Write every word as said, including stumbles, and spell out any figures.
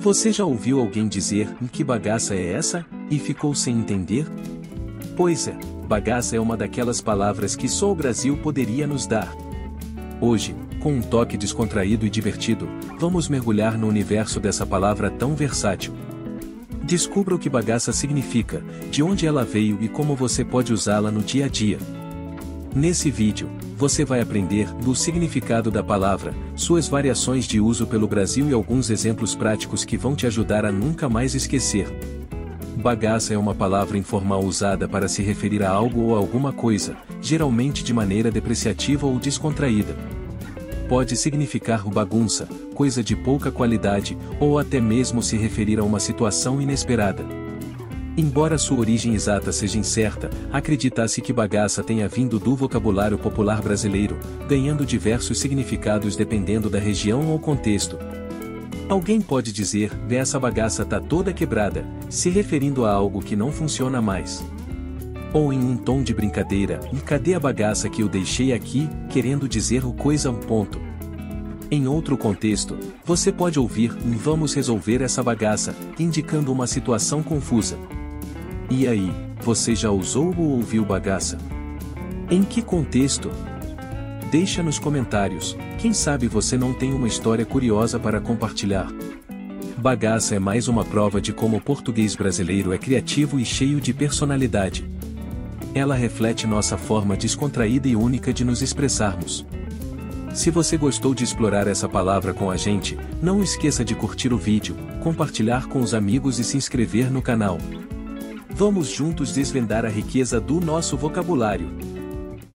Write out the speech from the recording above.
Você já ouviu alguém dizer, que bagaça é essa? E ficou sem entender? Pois é, bagaça é uma daquelas palavras que só o Brasil poderia nos dar. Hoje, com um toque descontraído e divertido, vamos mergulhar no universo dessa palavra tão versátil. Descubra o que bagaça significa, de onde ela veio e como você pode usá-la no dia a dia. Nesse vídeo, você vai aprender do significado da palavra, suas variações de uso pelo Brasil e alguns exemplos práticos que vão te ajudar a nunca mais esquecer. Bagaça é uma palavra informal usada para se referir a algo ou alguma coisa, geralmente de maneira depreciativa ou descontraída. Pode significar bagunça, coisa de pouca qualidade, ou até mesmo se referir a uma situação inesperada. Embora sua origem exata seja incerta, acredita-se que bagaça tenha vindo do vocabulário popular brasileiro, ganhando diversos significados dependendo da região ou contexto. Alguém pode dizer, essa bagaça tá toda quebrada, se referindo a algo que não funciona mais. Ou em um tom de brincadeira, e cadê a bagaça que eu deixei aqui, querendo dizer o coisa um ponto. Em outro contexto, você pode ouvir, vamos resolver essa bagaça, indicando uma situação confusa. E aí, você já usou ou ouviu bagaça? Em que contexto? Deixa nos comentários, quem sabe você não tem uma história curiosa para compartilhar. Bagaça é mais uma prova de como o português brasileiro é criativo e cheio de personalidade. Ela reflete nossa forma descontraída e única de nos expressarmos. Se você gostou de explorar essa palavra com a gente, não esqueça de curtir o vídeo, compartilhar com os amigos e se inscrever no canal. Vamos juntos desvendar a riqueza do nosso vocabulário.